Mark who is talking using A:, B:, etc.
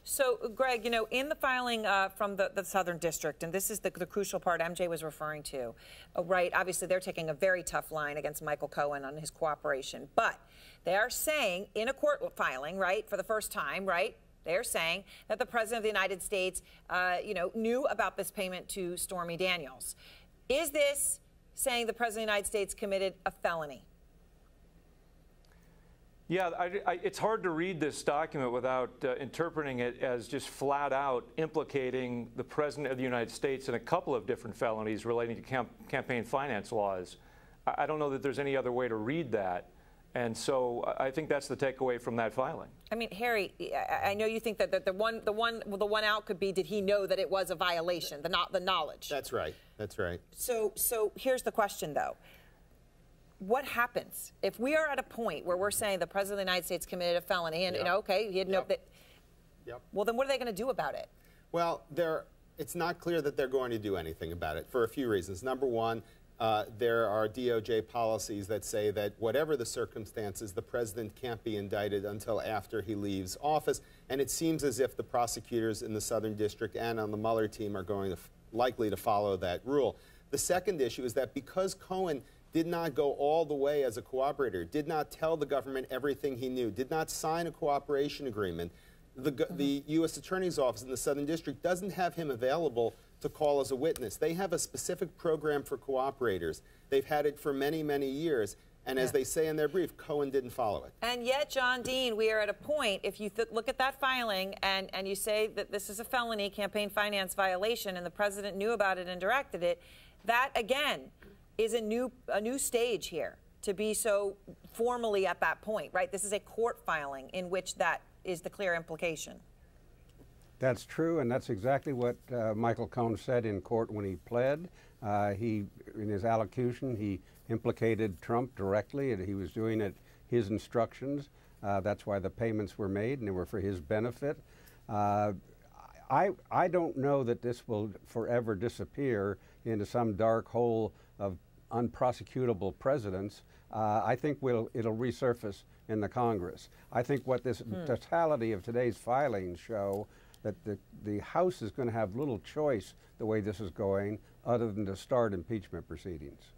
A: So, Greg, you know, in the filing from the Southern District, and this is the crucial part MJ was referring to, right? Obviously, they're taking a very tough line against Michael Cohen on his cooperation. But they are saying in a court filing, right, for the first time, right, they're saying that the President of the United States, knew about this payment to Stormy Daniels. Is this saying the President of the United States committed a felony?
B: Yeah, it's hard to read this document without interpreting it as just flat out implicating the President of the United States in a couple of different felonies relating to campaign finance laws. I don't know that there's any other way to read that. And so I think that's the takeaway from that filing. I
A: mean, Harry, I know you think that the one out could be, did he know that it was a violation, the knowledge?
C: That's right. That's right.
A: So here's the question, though. What happens if we are at a point where we're saying the President of the United States committed a felony and, okay, he had no... Well, then what are they going to do about it?
C: Well, it's not clear that they're going to do anything about it for a few reasons. Number one, there are DOJ policies that say that whatever the circumstances, the president can't be indicted until after he leaves office. And it seems as if the prosecutors in the Southern District and on the Mueller team are going to likely to follow that rule. The second issue is that because Cohen did not go all the way as a cooperator, did not tell the government everything he knew, did not sign a cooperation agreement, the U.S. Attorney's Office in the Southern District doesn't have him available to call as a witness. They have a specific program for cooperators. They've had it for many, many years. And as they say in their brief, Cohen didn't follow it.
A: And yet, John Dean, we are at a point, if you look at that filing and you say that this is a felony campaign finance violation and the president knew about it and directed it, that, again, is a new stage here to be so formally at that point, right? This is a court filing in which that is the clear implication.
D: That's true, and that's exactly what Michael Cohen said in court when he pled. In his allocution, he implicated Trump directly, and he was doing it his instructions. That's why the payments were made, and they were for his benefit. I don't know that this will forever disappear into some dark hole of unprosecutable presidents. I think it'll resurface in the Congress. I think what this totality of today's filings show that the House is going to have little choice the way this is going other than to start impeachment proceedings.